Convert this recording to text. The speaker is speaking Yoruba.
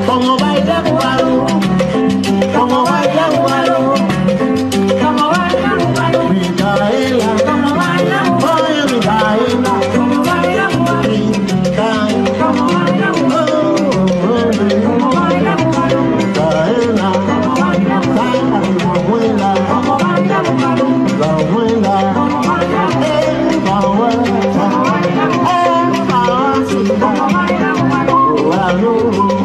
como baila Guaro, como baila Guaro, como baila Guaro, Micaela, como baila Guaro, Micaela, como baila Guaro, Micaela, como baila Guaro, como baila Guaro, Micaela, como baila Guaro, la abuela, como baila Guaro, la abuela, como baila Guaro, como baila Guaro, como baila Guaro.